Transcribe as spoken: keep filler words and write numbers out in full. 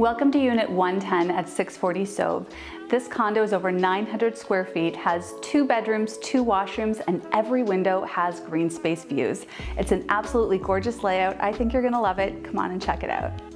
Welcome to Unit one ten at six forty Sauve. This condo is over nine hundred square feet, has two bedrooms, two washrooms, and every window has green space views. It's an absolutely gorgeous layout. I think you're gonna love it. Come on and check it out.